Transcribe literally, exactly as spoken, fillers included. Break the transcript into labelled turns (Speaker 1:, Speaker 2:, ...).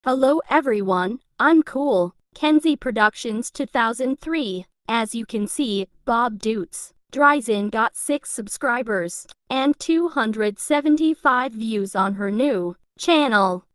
Speaker 1: Hello everyone, I'm Kool. Kenzie Productions two thousand three. As you can see, Bob Duits Dreizehn got six subscribers and two hundred seventy-five views on her new channel.